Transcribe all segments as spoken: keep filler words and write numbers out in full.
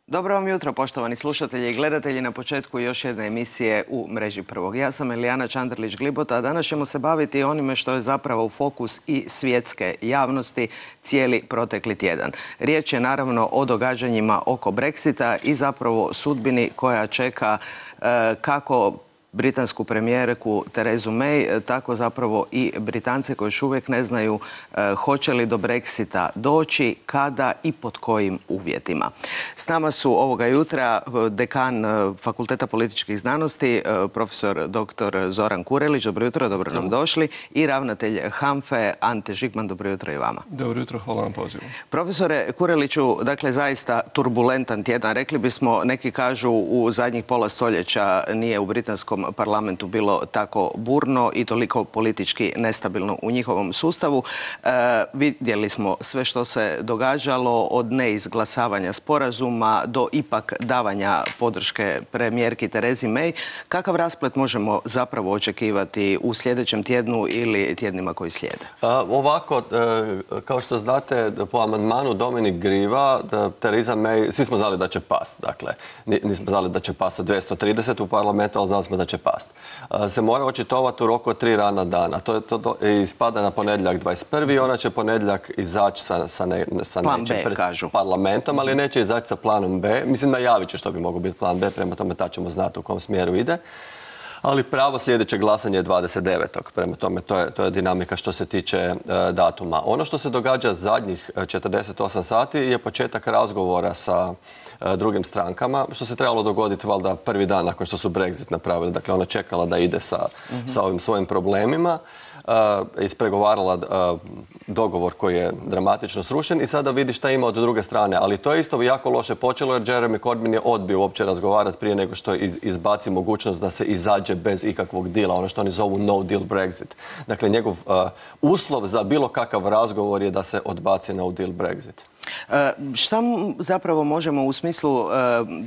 Dobro vam jutro, poštovani slušatelji i gledatelji, na početku još jedne emisije u Mreži prvog. Ja sam Elijana Čanderlić-Glibota, a danas ćemo se baviti onime što je zapravo u fokus i svjetske javnosti cijeli protekli tjedan. Riječ je naravno o događanjima oko Brexita i zapravo sudbini koja čeka e, kako britansku premijerku Terezu May, tako zapravo i Britance koji još uvijek ne znaju e, hoće li do Brexita doći, kada i pod kojim uvjetima. S nama su ovoga jutra dekan Fakulteta političkih znanosti, e, profesor doktor Zoran Kurelić. Dobro jutro, dobro nam došli. I ravnatelj HANFA-e Ante Žigman. Dobro jutro i vama. Dobro jutro, hvala vam pozivu. Profesore Kureliću, dakle zaista turbulentan tjedan. Rekli bismo, neki kažu u zadnjih pola stoljeća nije u britanskom parlamentu bilo tako burno i toliko politički nestabilno u njihovom sustavu. E, vidjeli smo sve što se događalo, od neizglasavanja sporazuma do ipak davanja podrške premijerki Terezi May. Kakav rasplet možemo zapravo očekivati u sljedećem tjednu ili tjednima koji slijede? A, ovako, e, kao što znate, po amandmanu Dominik Grieva, Tereza May, svi smo znali da će past. Dakle, nismo znali da će past sa dvjesto trideset u parlamentu, ali znali smo da će past. Se mora očitovati u roku od tri radna dana. To je to, to ispada na ponedjeljak dvadeset prvi i ona će ponedjeljak izaći sa, sa, ne, sa plan B, kažu. parlamentom, ali neće izaći sa planom B. Mislim, najavit će što bi mogao biti plan B, prema tome tad ćemo znati u kom smjeru ide. Ali pravo sljedeće glasanje je dvadeset devetog Prema tome, to je, to je dinamika što se tiče e, datuma. Ono što se događa zadnjih četrdeset osam sati je početak razgovora sa e, drugim strankama, što se trebalo dogoditi valjda prvi dan nakon što su Brexit napravili. Dakle, ona čekala da ide sa, mm-hmm. sa ovim svojim problemima. Uh, ispregovarala uh, dogovor koji je dramatično srušen i sada vidi šta ima od druge strane. Ali to je isto jako loše počelo jer Jeremy Corbyn je odbio uopće razgovarati prije nego što iz, izbaci mogućnost da se izađe bez ikakvog dila, ono što oni zovu no deal Brexit. Dakle, njegov uh, uslov za bilo kakav razgovor je da se odbaci no deal Brexit. E, šta zapravo možemo u smislu e,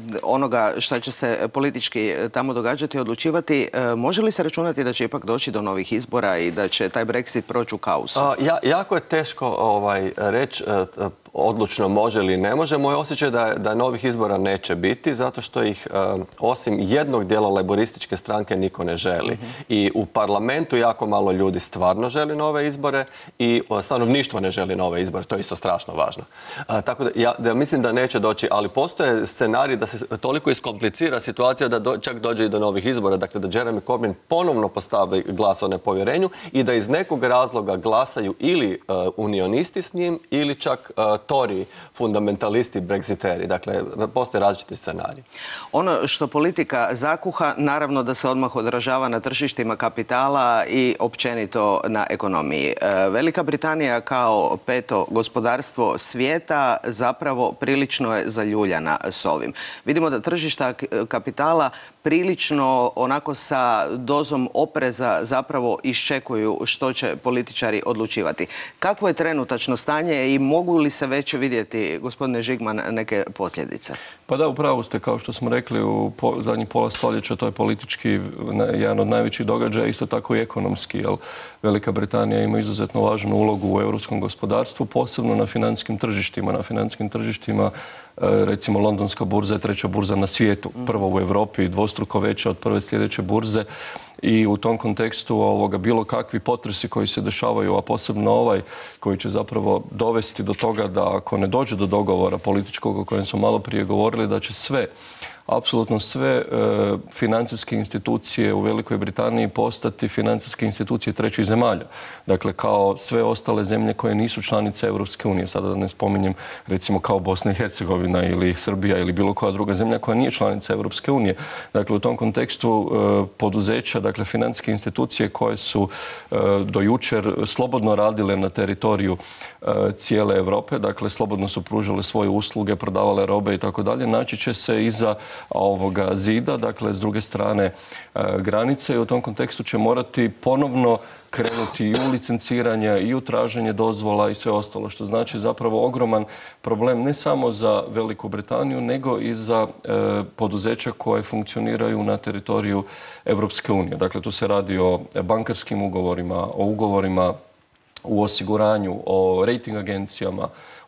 onoga šta će se politički tamo događati, odlučivati, e, može li se računati da će ipak doći do novih izbora i da će taj Brexit proći u kaosu? A, ja, jako je teško ovaj, reći e, odlučno može ili ne može. Moj osjećaj da, da novih izbora neće biti, zato što ih e, osim jednog dijela laborističke stranke niko ne želi. Mm-hmm. I u parlamentu jako malo ljudi stvarno želi nove izbore i stanovništvo ne želi nove izbore. To je isto strašno važno. A, tako da ja da mislim da neće doći, ali postoje scenarij da se toliko iskomplicira situacija da do, čak dođe i do novih izbora. Dakle, da Jeremy Corbyn ponovno postavi glas o nepovjerenju i da iz nekog razloga glasaju ili uh, unionisti s njim ili čak uh, Tory, fundamentalisti, brexiteri. Dakle, postoje različiti scenariji. Ono što politika zakuha, naravno da se odmah odražava na tržištima kapitala i općenito na ekonomiji. Velika Britanija kao peto gospodarstvo svijeta zapravo prilično je zaljuljana s ovim. Vidimo da tržišta kapitala prilično onako sa dozom opreza zapravo iščekuju što će političari odlučivati. Kakvo je trenutačno stanje i mogu li se već vidjeti, gospodine Žigman, neke posljedice? Pa da, upravo ste, kao što smo rekli, u po, zadnjih pola stoljeća to je politički jedan od najvećih događaja, isto tako i ekonomski, jer Velika Britanija ima izuzetno važnu ulogu u europskom gospodarstvu, posebno na financijskim tržištima. Na financijskim tržištima, recimo, londonska burza je treća burza na svijetu, prva u Europi, dvostruko veća od prve sljedeće burze. I u tom kontekstu ovoga, bilo kakvi potresi koji se dešavaju, a posebno ovaj koji će zapravo dovesti do toga da ako ne dođe do dogovora političkog o kojem smo malo prije govorili, da će sve, apsolutno sve e, financijske institucije u Velikoj Britaniji postati financijske institucije trećih zemalja. Dakle, kao sve ostale zemlje koje nisu članice Europske unije. Sada da ne spominjem, recimo, kao Bosna i Hercegovina ili Srbija ili bilo koja druga zemlja koja nije članica Europske unije. Dakle, u tom kontekstu e, poduzeća, dakle, financijske institucije koje su e, do jučer slobodno radile na teritoriju e, cijele Europe, dakle, slobodno su pružale svoje usluge, prodavale robe i tako dalje, naći će se iza ovoga zida, dakle, s druge strane e, granice, i u tom kontekstu će morati ponovno krenuti i u licenciranje i u traženje dozvola i sve ostalo, što znači zapravo ogroman problem ne samo za Veliku Britaniju, nego i za e, poduzeća koje funkcioniraju na teritoriju Europske unije. Dakle, tu se radi o bankarskim ugovorima, o ugovorima u osiguranju, o rating agencijama,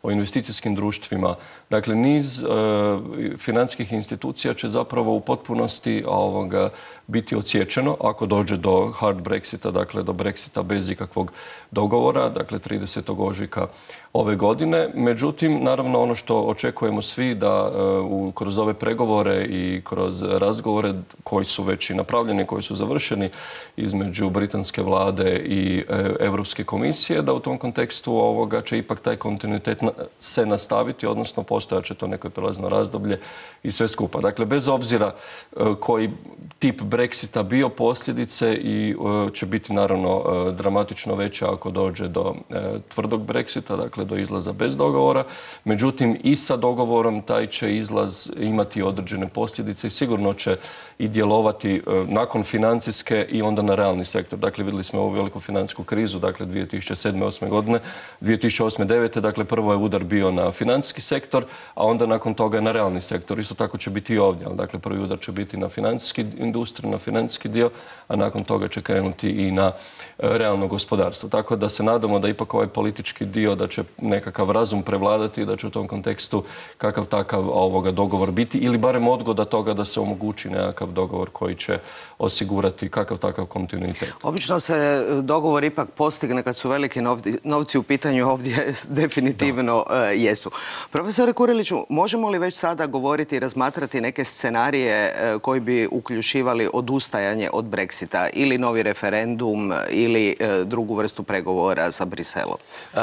o investicijskim društvima. Dakle, niz e, financijskih institucija će zapravo u potpunosti ovoga, biti odsječeno ako dođe do hard Brexita, dakle do Brexita bez ikakvog dogovora, dakle tridesetog ožujka ove godine. Međutim, naravno ono što očekujemo svi da uh, kroz ove pregovore i kroz razgovore koji su već i napravljeni, koji su završeni između britanske vlade i uh, Europske komisije, da u tom kontekstu ovoga će ipak taj kontinuitet na, se nastaviti, odnosno postojat će to neko prelazno razdoblje i sve skupa. Dakle, bez obzira uh, koji tip Brexita bio, posljedice i uh, će biti naravno uh, dramatično veće ako dođe do uh, tvrdog Brexita, dakle do izlaza bez dogovora. Međutim, i sa dogovorom taj će izlaz imati određene posljedice i sigurno će i djelovati uh, nakon financijske i onda na realni sektor. Dakle, vidjeli smo ovu veliku financijsku krizu, dakle dvije tisuće sedme osme godine, dvije tisuće osme devete dakle prvo je udar bio na financijski sektor, a onda nakon toga na realni sektor. Isto tako će biti i ovdje, ali dakle prvi udar će biti na financijski industriju, na financijski dio, a nakon toga će krenuti i na realno gospodarstvo. Tako da se nadamo da ipak ovaj politički dio, da će nekakav razum prevladati i da će u tom kontekstu kakav takav ovoga dogovor biti ili barem odgoda toga da se omogući nekakav dogovor koji će osigurati kakav takav kontinuitet. Obično se dogovor ipak postigne kad su veliki novci u pitanju, ovdje definitivno da. jesu. Profesore Kureliću, možemo li već sada govoriti i razmatrati neke scenarije koji bi uključivali odustajanje od Brexita ili novi referendum ili drugu vrstu pregovora sa Briselom?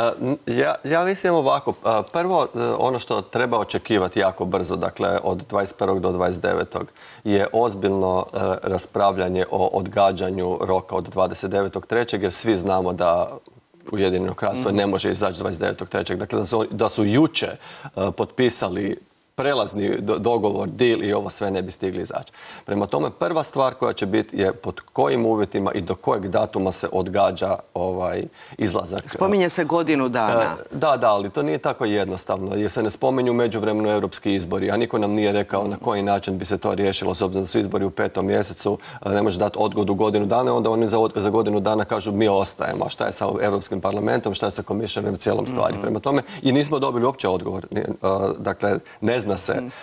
Ja, ja mislim ovako. Prvo, ono što treba očekivati jako brzo, dakle od dvadeset prvog do dvadeset devetog je ozbiljno raspravljanje o odgađanju roka od dvadeset devetog trećeg jer svi znamo da Ujedinjeno kraljevstvo mm-hmm. ne može izaći dvadeset devetog trećeg Dakle, da su, da su juče potpisali prelazni dogovor, deal i ovo sve ne bi stigli izaći. Prema tome, prva stvar koja će biti je pod kojim uvjetima i do kojeg datuma se odgađa ovaj izlazak. Spominje se godinu dana. Da, da, ali to nije tako jednostavno jer se ne spominju međuvremeno europski izbori, a niko nam nije rekao na koji način bi se to riješilo, s obzirom da su izbori u petom mjesecu, ne može dati odgodu godinu dana, onda oni za, od, za godinu dana kažu mi ostajemo, a šta je sa Europskim parlamentom, šta je sa komisionerom, cijelom stvari. Mm-hmm. Prema tome, i nismo dobili uopće odgovor. Dakle, ne zna se mm.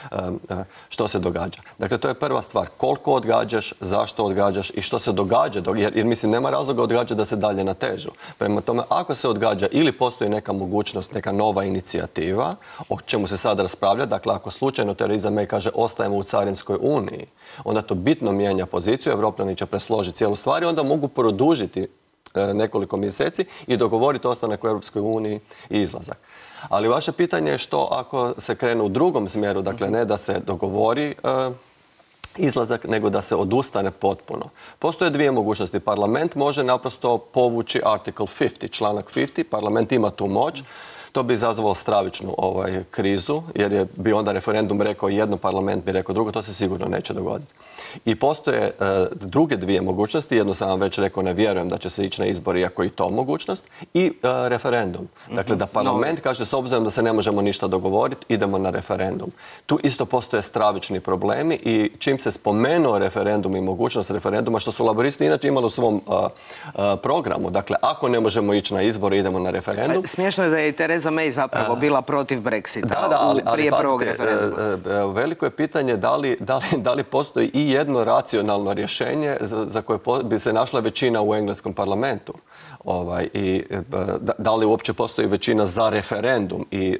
što se događa. Dakle, to je prva stvar. Koliko odgađaš, zašto odgađaš i što se događa, jer, jer mislim, nema razloga odgađa da se dalje natežu. Prema tome, ako se odgađa ili postoji neka mogućnost, neka nova inicijativa, o čemu se sad raspravlja, dakle, ako slučajno Theresa May kaže ostajemo u Carinskoj uniji, onda to bitno mijenja poziciju, Evropljani će presložiti cijelu stvar i onda mogu produžiti nekoliko mjeseci i dogovoriti ostanak u Europskoj uniji i izlazak. Ali vaše pitanje je što ako se krene u drugom smjeru, dakle ne da se dogovori uh, izlazak, nego da se odustane potpuno. Postoje dvije mogućnosti. Parlament može naprosto povući Article pedeset, članak pedeset, parlament ima tu moć. To bi izazvalo stravičnu ovaj, krizu, jer je bi onda referendum rekao jedno, parlament bi rekao drugo, to se sigurno neće dogoditi. I postoje e, druge dvije mogućnosti, jedno sam vam već rekao, ne vjerujem da će se ići na izbori, ako i to mogućnost, i e, referendum. Dakle, da parlament kaže, s obzirom da se ne možemo ništa dogovoriti, idemo na referendum. Tu isto postoje stravični problemi i čim se spomenuo referendum i mogućnost referenduma, što su laboristi inače imali u svom a, a, programu. Dakle, ako ne možemo ići na izbore, idemo na referendum. Smiješno je da je i Theresa May zapravo bila protiv Brexita da, da, ali, ali, prije ali, prvog referenduma. Veliko je pitanje da li, da li, da li postoji i jedno racionalno rješenje za, za koje bi se našla većina u engleskom parlamentu. Ovaj, i da, da li uopće postoji većina za referendum i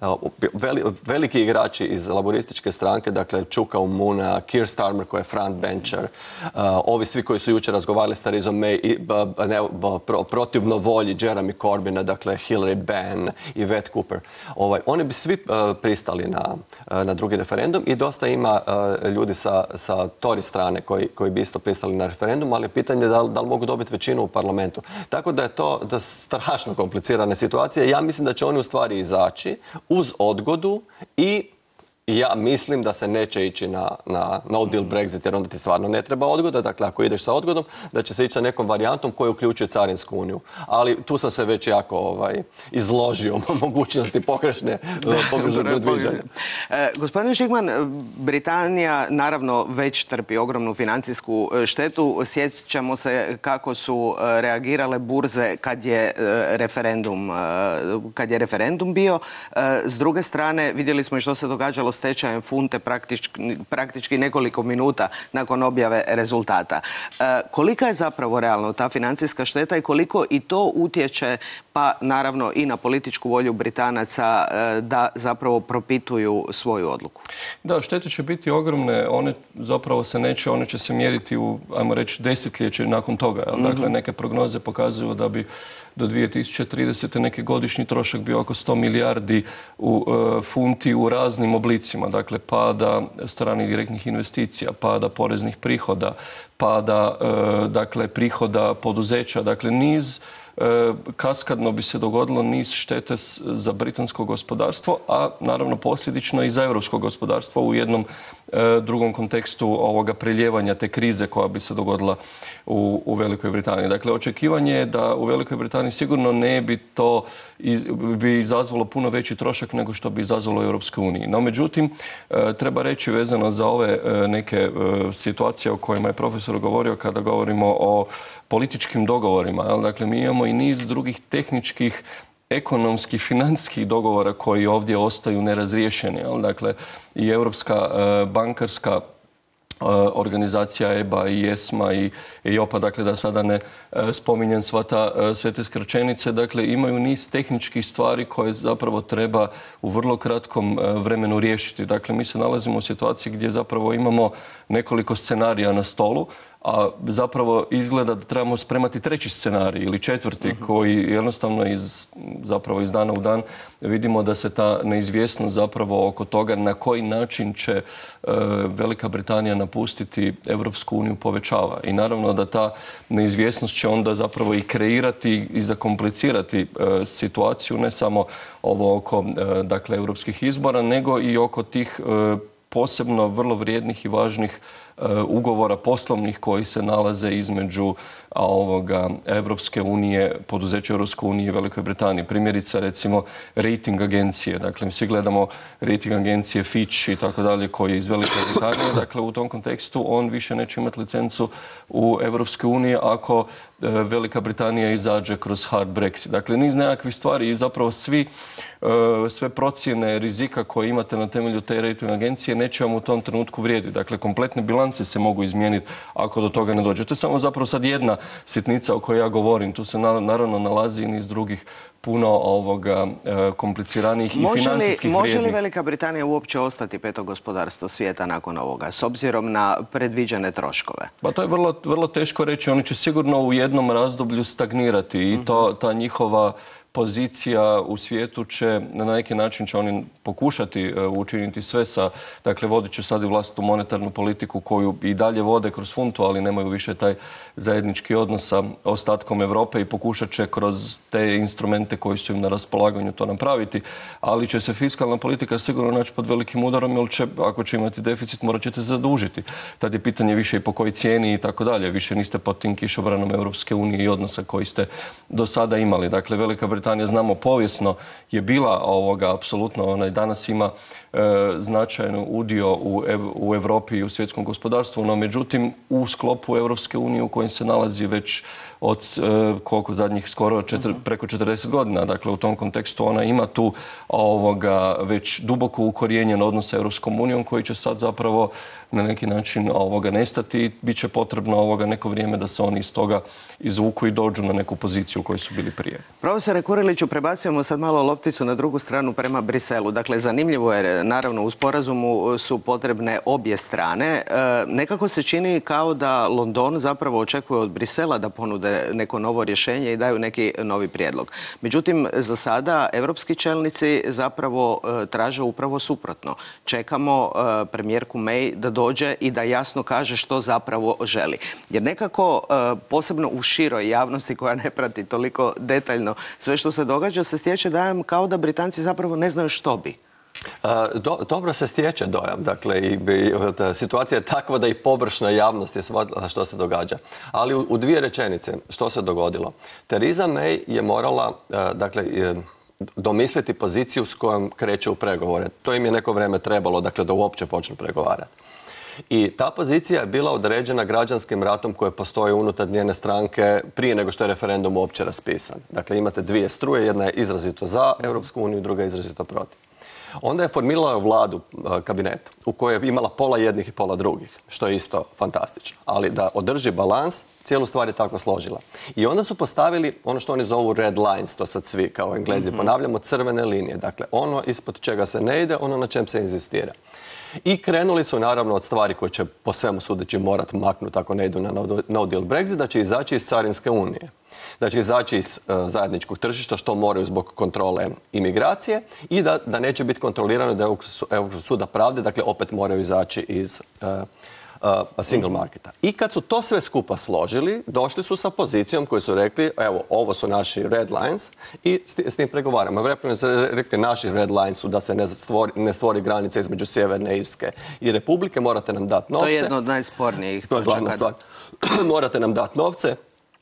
veli, veliki igrači iz laborističke stranke, dakle Chuka Umunna, Keir Starmer koji je frontbencher, ovi svi koji su jučer razgovarali s Theresa May i ne, pro, protivno volji Jeremy Corbyna, dakle Hilary Benn i Yvette Cooper, ovaj, oni bi svi pristali na, na drugi referendum i dosta ima ljudi sa, sa Tory strane koji, koji bi isto pristali na referendum, ali je pitanje da, da li mogu dobiti većinu u parlamentu. Tako da je to da strašno komplicirane situacije. Ja mislim da će oni u stvari izaći uz odgodu i ja mislim da se neće ići na, na no deal Brexit jer onda ti stvarno ne treba odgoda. Dakle, ako ideš sa odgodom, da će se ići sa nekom varijantom koja uključuje Carinsku uniju. Ali tu sam se već jako ovaj, izložio mogućnosti pogrešne, pogrešnog odviđanja. E, gospodine Žigman, Britanija naravno već trpi ogromnu financijsku štetu. Sjećamo se kako su reagirale burze kad je referendum, kad je referendum bio. S druge strane, vidjeli smo i što se događalo s tečajem funte praktički, praktički nekoliko minuta nakon objave rezultata. Kolika je zapravo realno ta financijska šteta i koliko i to utječe, pa naravno i na političku volju Britanaca da zapravo propituju svoju odluku? Da, štete će biti ogromne. One zapravo se neće, one će se mjeriti u, ajmo reći, desetljeće nakon toga. Mm-hmm. Dakle, neke prognoze pokazuju da bi do dvije tisuće tridesete neki godišnji trošak bio oko sto milijardi u, e, funti u raznim oblicima. Dakle, pada stranih direktnih investicija, pada poreznih prihoda, pada e, dakle, prihoda poduzeća. Dakle, niz kaskadno bi se dogodilo niz štete za britansko gospodarstvo, a naravno posljedično i za europsko gospodarstvo u jednom e, drugom kontekstu ovoga preljevanja te krize koja bi se dogodila u, u Velikoj Britaniji. Dakle, očekivanje je da u Velikoj Britaniji sigurno ne bi to iz, bi izazvalo puno veći trošak nego što bi izazvalo u Europskoj uniji. No, međutim, e, treba reći vezano za ove e, neke e, situacije o kojima je profesor govorio kada govorimo o političkim dogovorima. Dakle, mi imamo i niz drugih tehničkih, ekonomskih, financijskih dogovora koji ovdje ostaju nerazriješeni. Dakle, i Europska bankarska organizacija E B A i ESMA i E I O P A, dakle da sada ne spominjem sva ta, sve te skraćenice, dakle imaju niz tehničkih stvari koje zapravo treba u vrlo kratkom vremenu riješiti. Dakle, mi se nalazimo u situaciji gdje zapravo imamo nekoliko scenarija na stolu, a zapravo izgleda da trebamo spremati treći scenarij ili četvrti uh-huh. koji jednostavno iz, zapravo iz dana u dan vidimo da se ta neizvjesnost zapravo oko toga na koji način će e, Velika Britanija napustiti Europsku uniju povećava. I naravno da ta neizvjesnost će onda zapravo i kreirati i zakomplicirati e, situaciju, ne samo ovo oko e, dakle, europskih izbora, nego i oko tih e, posebno vrlo vrijednih i važnih ugovora poslovnih koji se nalaze između ovoga Evropske unije, poduzeća Europske unije i Velikoj Britaniji. Primjerice, recimo, rating agencije. Dakle, mi svi gledamo rating agencije Fitch i tako dalje koji je iz Velike Britanije. Dakle, u tom kontekstu on više neće imati licencu u Europskoj uniji ako Velika Britanija izađe kroz hard Brexit. Dakle, niz nekakvih stvari i zapravo svi, sve procjene rizika koje imate na temelju te rating agencije neće vam u tom trenutku vrijediti. Dakle, kompletne bilance se mogu izmijeniti ako do toga ne dođe. To je samo zapravo sad jedna sitnica o kojoj ja govorim. Tu se naravno nalazi i niz drugih puno ovoga kompliciranijih i financijskih vrijednih. Može li Velika Britanija uopće ostati peto gospodarstvo svijeta nakon ovoga, s obzirom na predviđene troškove? Pa to je vrlo, vrlo teško reći. Oni će sigurno u jednom razdoblju stagnirati i to, ta njihova pozicija u svijetu će, na neki način će oni pokušati učiniti sve sa, dakle vodit će sad i vlastitu monetarnu politiku koju i dalje vode kroz funtu, ali nemaju više taj zajednički odnos sa ostatkom Europe i pokušat će kroz te instrumente koji su im na raspolaganju to napraviti, ali će se fiskalna politika sigurno naći pod velikim udarom, jer će, ako će imati deficit, morat ćete se zadužiti. Tad je pitanje više i po kojoj cijeni i tako dalje. Više niste pod tim kišobranom Europske unije i odnosa koji ste do sada imali. Dakle, Velika Britanija, znamo, povijesno je bila ovoga, apsolutno, ona i danas ima e, značajan udio u, ev, u Europi i u svjetskom gospodarstvu, no međutim u sklopu Europske unije u kojem se nalazi već od e, koliko zadnjih skoro četiri, preko četrdeset godina. Dakle, u tom kontekstu ona ima tu ovoga, već duboko ukorijenjen odnos sa Europskom unijom koji će sad zapravo na neki način ovoga nestati i bit će potrebno ovoga neko vrijeme da se oni iz toga izvuku i dođu na neku poziciju u kojoj su bili prije. Profesore Kuriliću, prebacujemo sad malo lopticu na drugu stranu prema Briselu. Dakle, zanimljivo je, naravno, u sporazumu su potrebne obje strane. E, nekako se čini kao da London zapravo očekuje od Brisela da ponude neko novo rješenje i daju neki novi prijedlog. Međutim, za sada evropski čelnici zapravo e, traže upravo suprotno. Čekamo e, premijerku May da dođe i da jasno kaže što zapravo želi. Jer nekako, posebno u široj javnosti koja ne prati toliko detaljno sve što se događa, se stječe dojam kao da Britanci zapravo ne znaju što bi. Do, dobro se stječe dojam. Dakle, i, i, situacija je takva da i površna javnost je shvatila što se događa. Ali u, u dvije rečenice što se dogodilo. Theresa May je morala, dakle, domisliti poziciju s kojom kreće u pregovore. To im je neko vrijeme trebalo, dakle, da uopće počnu pregovarati. I ta pozicija je bila određena građanskim ratom koje postoji unutar njene stranke prije nego što je referendum uopće raspisan. Dakle, imate dvije struje, jedna je izrazito za Europsku uniju, druga je izrazito protiv. Onda je formirala vladu, kabinet, u kojoj je imala pola jednih i pola drugih, što je isto fantastično. Ali da održi balans, cijelu stvar je tako složila. I onda su postavili ono što oni zovu red lines, to sad svi kao Englezi ponavljamo, crvene linije. Dakle, ono ispod čega se ne ide, ono na čem se inzistira. I krenuli su naravno od stvari koje će po svemu sudeći morati maknuti ako ne idu na no deal Brexit, da će izaći iz Carinske unije. Da će izaći iz uh, zajedničkog tržišta, što moraju zbog kontrole imigracije, i da, da neće biti kontrolirano da Europskog suda pravde, dakle opet moraju izaći iz uh, uh, single marketa. I kad su to sve skupa složili, došli su sa pozicijom koju su rekli, evo, ovo su naši red lines i s, s tim pregovaramo. Vrepravo su rekli, naši red lines su da se ne stvori, ne stvori granica između Sjeverne Irske i Republike, morate nam dati novce. To je jedno od najspornijih točaka. To je glavna stvar. Morate nam dati novce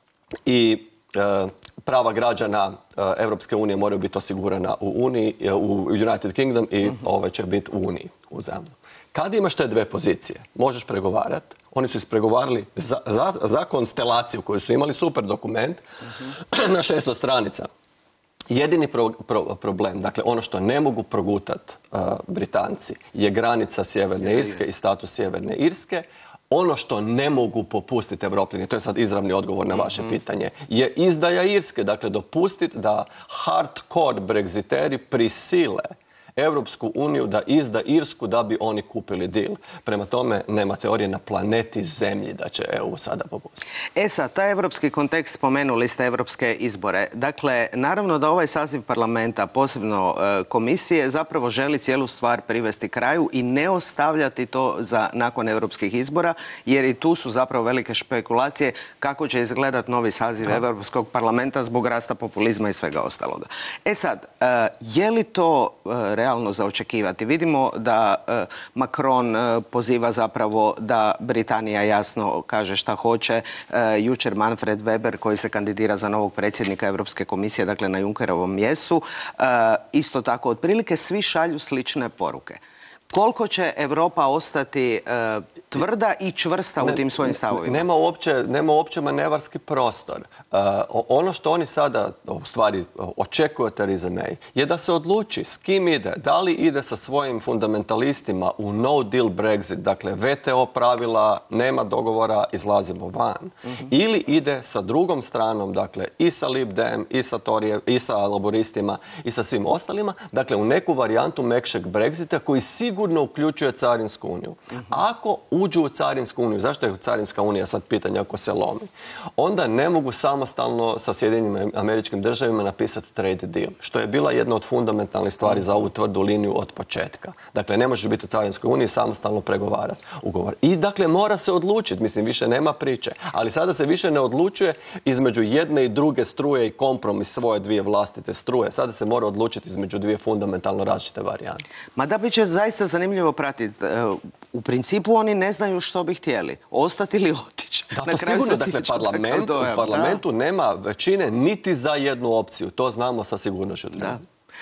i e, prava građana e, Europske unije moraju biti osigurana u Uniji, e, u United Kingdom i uh-huh. ove će biti u Uniji uzajamno. Kad imaš te dve pozicije, možeš pregovarati. Oni su ispregovarali za, za, za konstelaciju koju su imali, super dokument, uh-huh. na šesto stranica. Jedini pro, pro, problem, dakle ono što ne mogu progutati uh, Britanci, je granica Sjeverne Irske i status Sjeverne Irske. Ono što ne mogu popustiti Evropljani, to je sad izravni odgovor na vaše mm-hmm. pitanje, je izdaja Irske. Dakle, dopustiti da hardcore Brexiteri prisile Europsku uniju da izda Irsku da bi oni kupili deal. Prema tome, nema teorije na planeti Zemlji da će E U sada popustiti. E sad, taj evropski kontekst, spomenuli ste evropske izbore. Dakle, naravno da ovaj saziv parlamenta, posebno e, komisije, zapravo želi cijelu stvar privesti kraju i ne ostavljati to za nakon evropskih izbora, jer i tu su zapravo velike špekulacije kako će izgledati novi saziv Europskog parlamenta zbog rasta populizma i svega ostaloga. E sad, e, je li to e, realno za očekivati? Vidimo da e, Macron e, poziva zapravo da Britanija jasno kaže šta hoće. E, jučer Manfred Weber, koji se kandidira za novog predsjednika Europske komisije, dakle na Junckerovom mjestu, e, isto tako otprilike svi šalju slične poruke. Koliko će Europa ostati e, tvrda i čvrsta ne, u tim svojim stavovima? Nema uopće, nema uopće manevarski prostor. Uh, ono što oni sada u stvari očekuju od Therese May je da se odluči s kim ide. Da li ide sa svojim fundamentalistima u no deal Brexit, dakle V T O pravila, nema dogovora, izlazimo van. Mm-hmm. Ili ide sa drugom stranom, dakle i sa Lib Dem, i sa Torije, i sa laboristima, i sa svim ostalima, dakle u neku varijantu mekšeg Brexita koji sigurno uključuje Carinsku uniju. Mm-hmm. Ako uđu u Carinsku uniju, zašto je Carinska unija sad pitanje ako se lomi, onda ne mogu samostalno sa Sjedinjenim Američkim Državama napisati trade deal, što je bila jedna od fundamentalnih stvari za ovu tvrdu liniju od početka. Dakle, ne možeš biti u Carinskoj uniji samostalno pregovarati ugovor. I dakle, mora se odlučiti, mislim, više nema priče, ali sada se više ne odlučuje između jedne i druge struje i kompromis svoje dvije vlastite struje. Sada se mora odlučiti između dvije fundamentalno različite varijante. Ma da bi će zaista zanimljivo pratiti. U principu oni ne znaju što bi htjeli. Ostati ili otići. Da, to sigurno. Dakle, parlament, u parlamentu da. nema većine niti za jednu opciju. To znamo sa sigurnošću. Da.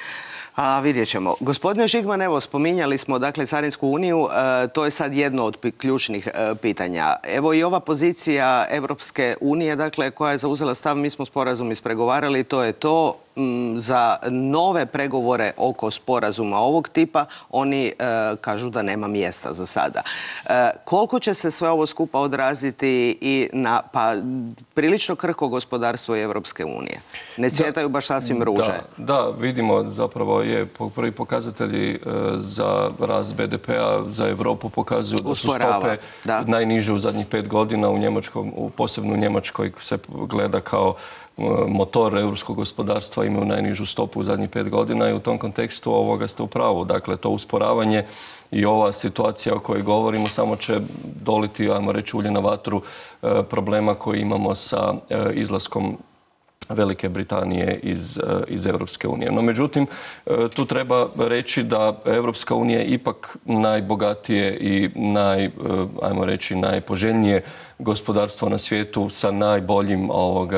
A vidjet ćemo. Gospodine Žigman, evo, spominjali smo dakle Carinsku uniju, e, to je sad jedno od ključnih e, pitanja. Evo i ova pozicija Europske unije, dakle, koja je zauzela stav, mi smo sporazum ispregovarali, to je to. Za nove pregovore oko sporazuma ovog tipa oni e, kažu da nema mjesta za sada. E, koliko će se sve ovo skupa odraziti i na pa prilično krhko gospodarstvo Europske unije? Ne cvjetaju baš sasvim ruže. Da, da, vidimo zapravo je prvi pokazatelji e, za rast B D P-a za Europu pokazuju da su stope da. najniže u zadnjih pet godina u Njemačkom, u posebno u Njemačkoj se gleda kao motor europskog gospodarstva, imaju najnižu stopu u zadnjih pet godina i u tom kontekstu ovoga ste u pravu. Dakle, to usporavanje i ova situacija o kojoj govorimo samo će doliti, ajmo reći, ulje na vatru problema koji imamo sa izlaskom Velike Britanije iz, iz Europske unije. No, međutim, tu treba reći da Europska unija je ipak najbogatije i naj, ajmo reći, najpoželjnije gospodarstvo na svijetu sa najboljim ovoga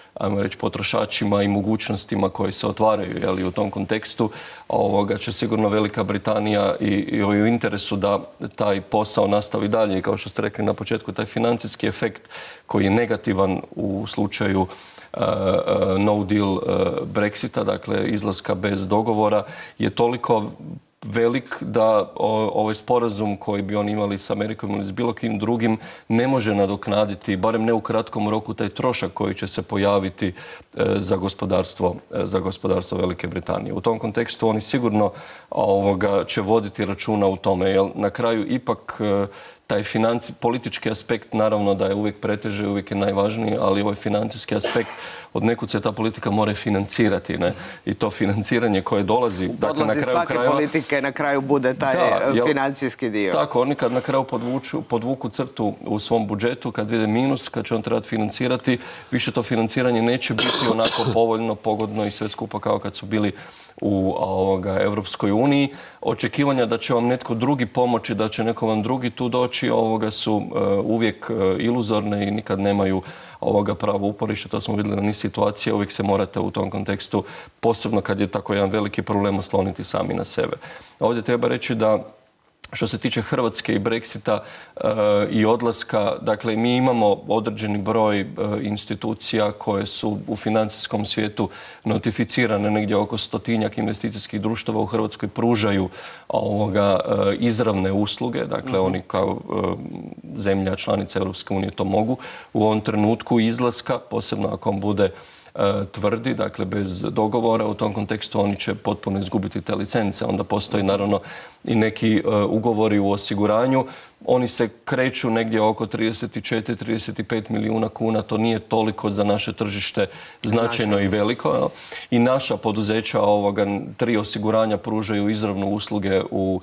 ajmo reći, potrošačima i mogućnostima koji se otvaraju, jel, u tom kontekstu ovoga će sigurno Velika Britanija i, i u interesu da taj posao nastavi dalje i kao što ste rekli na početku, taj financijski efekt koji je negativan u slučaju Uh, uh, no deal uh, Brexita, dakle izlaska bez dogovora, je toliko velik da o, ovaj sporazum koji bi oni imali s Amerikom ili s bilo kim drugim ne može nadoknaditi, barem ne u kratkom roku, taj trošak koji će se pojaviti uh, za gospodarstvo, uh, za gospodarstvo Velike Britanije. U tom kontekstu oni sigurno ovoga, će voditi računa u tome, jer na kraju ipak uh, taj financi, politički aspekt naravno da je uvijek preteže, uvijek je najvažniji, ali ovaj financijski aspekt od nekud se ta politika mora financirati, ne? I to financiranje koje dolazi, dakle, na kraju svake krajeva, politike na kraju bude taj da, jel, financijski dio. Tako, oni kad na kraju podvuču, podvuku crtu u svom budžetu, kad vide minus, kad će on trebati financirati, više to financiranje neće biti onako povoljno, pogodno i sve skupa kao kad su bili u ovoga, Europskoj uniji. Očekivanja da će vam netko drugi pomoći, da će neko vam drugi tu doći, ovoga su uh, uvijek uh, iluzorne i nikad nemaju ovoga pravo uporište. To smo vidjeli na niz situacija. Uvijek se morate u tom kontekstu, posebno kad je tako jedan veliki problem, osloniti sami na sebe. Ovdje treba reći da što se tiče Hrvatske i Brexita e, i odlaska, dakle mi imamo određeni broj e, institucija koje su u financijskom svijetu notificirane, negdje oko stotinjak investicijskih društava u Hrvatskoj pružaju ovoga, e, izravne usluge, dakle mm-hmm. oni kao e, zemlja članica Europske unije to mogu u ovom trenutku izlaska, posebno ako on bude tvrdi, dakle bez dogovora. U tom kontekstu oni će potpuno izgubiti te licence. Onda postoji naravno i neki uh, ugovori u osiguranju. Oni se kreću negdje oko trideset četiri do trideset pet milijuna kuna. To nije toliko za naše tržište značajno i veliko. No? I naša poduzeća ovoga, tri osiguranja pružaju izravno usluge u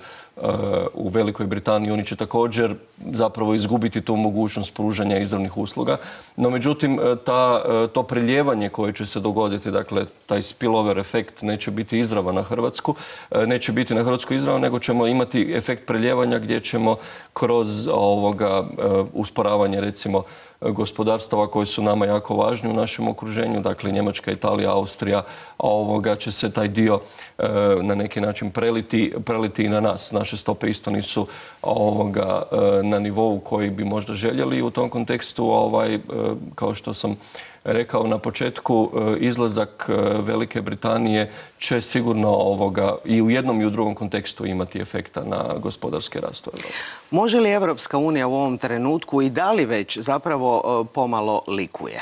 u Velikoj Britaniji. Oni će također zapravo izgubiti tu mogućnost pružanja izravnih usluga. No međutim, ta, to preljevanje koje će se dogoditi, dakle taj spillover efekt neće biti izravan na Hrvatsku, neće biti na Hrvatsku izravan, nego ćemo imati efekt preljevanja gdje ćemo kroz ovoga usporavanje recimo gospodarstava koji su nama jako važni u našem okruženju, dakle Njemačka, Italija, Austrija, ovoga će se taj dio e, na neki način preliti, preliti i na nas. Naše stope isto nisu ovoga, e, na nivou koji bi možda željeli. U tom kontekstu, ovaj, e, kao što sam rekao na početku, izlazak Velike Britanije će sigurno ovoga i u jednom i u drugom kontekstu imati efekta na gospodarske rastove. Može li Evropska unija u ovom trenutku i da li već zapravo pomalo likuje?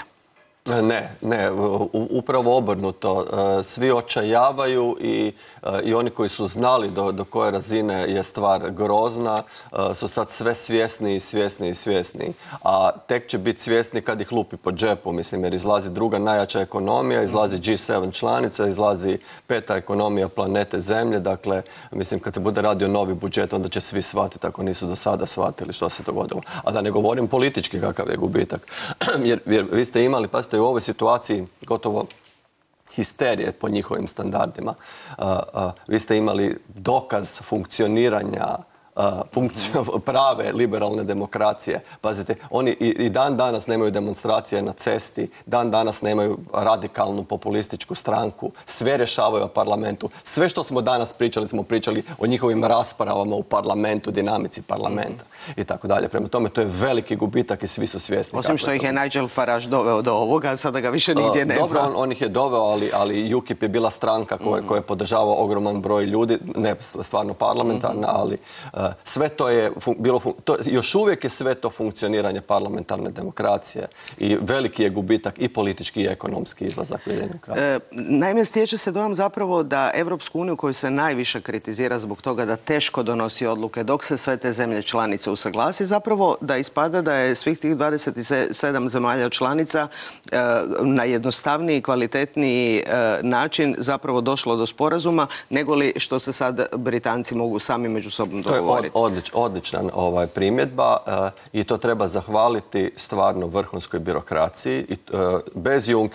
Ne, ne, upravo obrnuto. Svi očajavaju i, i oni koji su znali do, do koje razine je stvar grozna su sad sve svjesni i svjesni i svjesni. A tek će biti svjesni kad ih lupi po džepu, mislim, jer izlazi druga najjača ekonomija, izlazi G sedam članica, izlazi peta ekonomija planete Zemlje. Dakle, mislim, kad se bude radio novi budžet, onda će svi shvatiti ako nisu do sada shvatili što se dogodilo. A da ne govorim politički kakav je gubitak. jer, jer vi ste imali, pazite, u ovoj situaciji gotovo histerije po njihovim standardima. Uh, uh, vi ste imali dokaz funkcioniranja uh, funkcio- prave liberalne demokracije. Pazite, oni i, i dan danas nemaju demonstracije na cesti, dan danas nemaju radikalnu populističku stranku, sve rješavaju o parlamentu. Sve što smo danas pričali, smo pričali o njihovim raspravama u parlamentu, dinamici parlamenta i tako dalje. Prema tome, to je veliki gubitak i svi su svjesni. Osim što ih je Nigel Farage doveo do ovoga, a sada ga više nigdje nema. Dobro, on, on ih je doveo, ali, ali U K I P je bila stranka koja, koja je podržavao ogroman broj ljudi, ne stvarno parlamentarna, ali uh, sve to je bilo, to, još uvijek je sve to funkcioniranje parlamentarne demokracije i veliki je gubitak i politički i ekonomski izlazak Ujedinjenog Kraljevstva. E, naime, stječe se dojam zapravo da Evropsku uniju, koju se najviše kritizira zbog toga da teško donosi odluke dok se sve te zemlje članice usaglasi, zapravo da ispada da je svih tih dvadeset sedam zemalja članica e, na jednostavniji, kvalitetniji e, način zapravo došlo do sporazuma, nego li što se sad Britanci mogu sami među sobom dogovoriti. To je odlič, odlična ovaj, primjedba e, i to treba zahvaliti stvarno vrhunskoj birokraciji. I, e, bez Junckera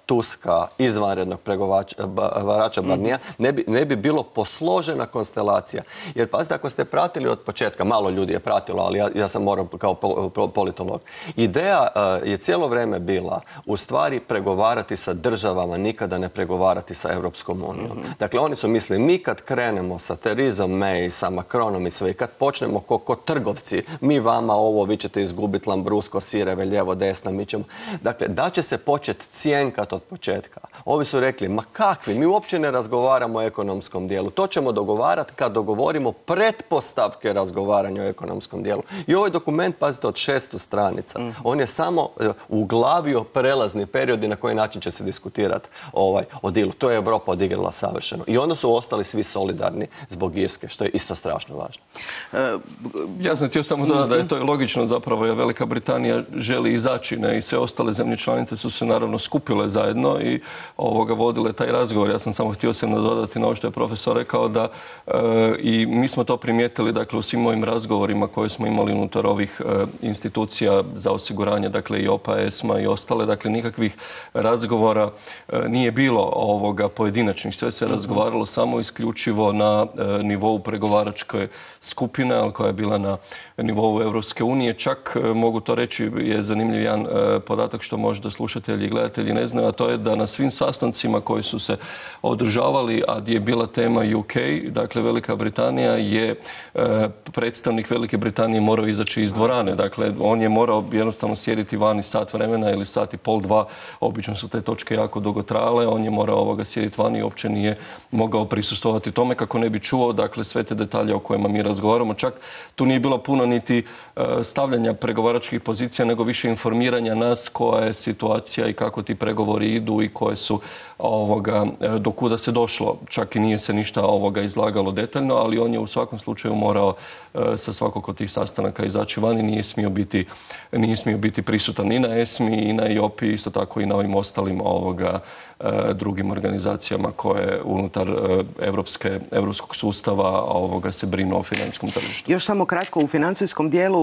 Tuska, izvanrednog pregovarača Barnija, ne bi, ne bi bilo posložena konstelacija. Jer pazite, ako ste pratili od početka, malo ljudi je pratilo, ali ja, ja sam morao kao politolog. Ideja uh, je cijelo vrijeme bila u stvari pregovarati sa državama, nikada ne pregovarati sa Europskom unijom. Mm-hmm. Dakle, oni su mislili, mi kad krenemo sa Terizom May, sa Macronom i sve, i kad počnemo ko, ko trgovci, mi vama ovo, vi ćete izgubiti Lambrusko, sireve, lijevo, desno, mi ćemo... Dakle, da će se početi cijenkat od početka. Ovi su rekli, ma kakvi, mi uopće ne razgovaramo o ekonomskom dijelu. To ćemo dogovarati kad dogovorimo pretpostavke razgovaranja o ekonomskom dijelu. I ovaj dokument, pazite, od šestu stranica. Mm. On je samo uh, uglavio prelazni period i na koji način će se diskutirati ovaj, o dilu. To je Europa odigrala savršeno. I onda su ostali svi solidarni zbog Irske, što je isto strašno važno. Uh, ja sam htio samo dodati da je to je logično zapravo, jer Velika Britanija želi izaći, ne, i sve ostale zemlje članice su se naravno skupile zajedno i ovoga vodile taj razgovor. Ja sam samo htio se nadodati na ovo što je profesor rekao da e, i mi smo to primijetili, dakle, u svim mojim razgovorima koje smo imali unutar ovih e, institucija za osiguranje, dakle i O P A, ESMA i ostale, dakle nikakvih razgovora e, nije bilo ovoga pojedinačnih. Sve se razgovaralo samo isključivo na e, nivou pregovaračke skupine, koja je bila na nivou Europske unije. Čak e, mogu to reći, je zanimljiv jedan e, podatak što možda slušatelji i gledatelji ne znaju, a to je da na svim sastancima koji su se održavali, a gdje je bila tema U K, dakle Velika Britanija, je e, predstavnik Velike Britanije morao izaći iz dvorane. Dakle, on je morao jednostavno sjediti vani sat vremena ili sat i pol, dva. Obično su te točke jako dugo trajale. On je morao ovoga sjediti vani i uopće nije mogao prisustvovati tome kako ne bi čuo, dakle, sve te detalje o kojima mi razgovaramo. Čak tu nije bilo puno niti e, stavljanja pregovaračkih pozicija, nego više informiranja nas koja je situacija i kako ti pregovori idu i koje su ovoga, do kuda se došlo. Čak i nije se ništa ovoga izlagalo detaljno, ali on je u svakom slučaju morao e, sa svakog od tih sastanaka izaći van i nije smio biti, nije smio biti prisutan ni na ESMI, i na I O P I, isto tako i na ovim ostalim ovoga, e, drugim organizacijama koje unutar e, evropske, evropskog sustava ovoga se brinu o financijskom tržištu. Još samo kratko, u financijskom dijelu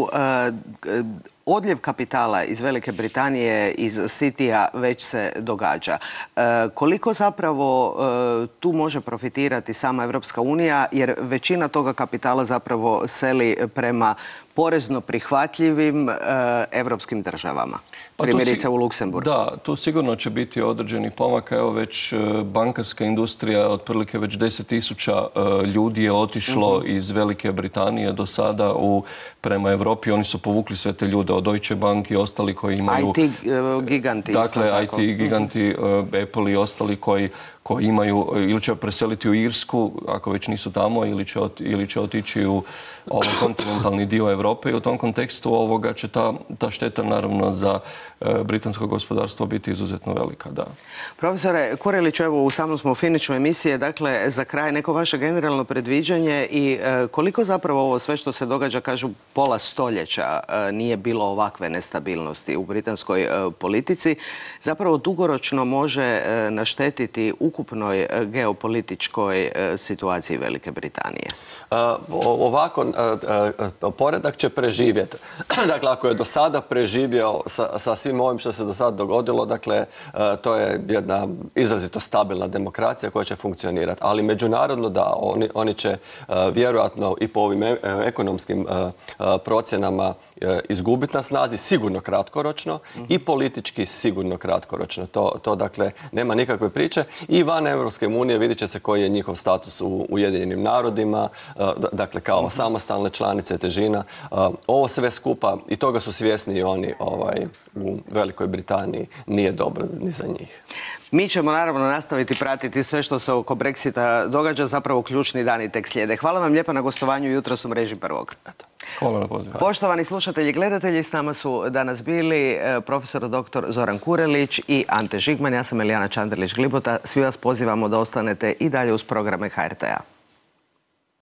e, odljev kapitala iz Velike Britanije, iz Citya već se događa. E, koliko zapravo e, tu može profitirati sama Evropska unija, jer većina toga kapitala zapravo seli prema porezno prihvatljivim e, evropskim državama. Pa primjerice u Luksemburgu. Da, tu sigurno će biti određeni pomaka. Evo već bankarska industrija, otprilike već deset tisuća ljudi je otišlo uh-huh. iz Velike Britanije do sada u, prema Europi. Oni su povukli sve te ljude od Deutsche Bank i ostali koji imaju... I T giganti. Dakle, I T giganti, Apple i ostali koji koji imaju ili će preseliti u Irsku, ako već nisu tamo, ili će, ot, ili će otići u ovaj kontinentalni dio Europe i u tom kontekstu ovoga će ta, ta šteta naravno za e, britansko gospodarstvo biti izuzetno velika. Da. Profesore Kureliću, evo u samom smo finišu emisije, dakle za kraj neko vaše generalno predviđanje i e, koliko zapravo ovo sve što se događa, kažu pola stoljeća, e, nije bilo ovakve nestabilnosti u britanskoj e, politici, zapravo dugoročno može e, naštetiti ukupnoj geopolitičkoj situaciji Velike Britanije? Uh, ovako, uh, uh, poredak će preživjeti. Dakle, ako je do sada preživio sa, sa svim ovim što se do sada dogodilo, dakle, uh, to je jedna izrazito stabilna demokracija koja će funkcionirati. Ali međunarodno da, oni, oni će uh, vjerojatno i po ovim e ekonomskim uh, uh, procjenama izgubiti na snazi, sigurno kratkoročno, mm-hmm. i politički sigurno kratkoročno. To, to dakle, nema nikakve priče. I van Europske unije vidjet će se koji je njihov status u Ujedinjenim narodima, dakle, kao mm-hmm. samostalne članice, težina. Ovo sve skupa, i toga su svjesni i oni ovaj, u Velikoj Britaniji, nije dobro ni za njih. Mi ćemo naravno nastaviti pratiti sve što se oko Brexita događa, zapravo ključni dani tek slijede. Hvala vam lijepa na gostovanju jutros u Mreži prvog. Eto. Hvala na pozivu. Poštovani slušatelji i gledatelji, s nama su danas bili profesor doktor Zoran Kurelić i Ante Žigman. Ja sam Elijana Čanderlić-Glibota. Svi vas pozivamo da ostanete i dalje uz programe H R T A.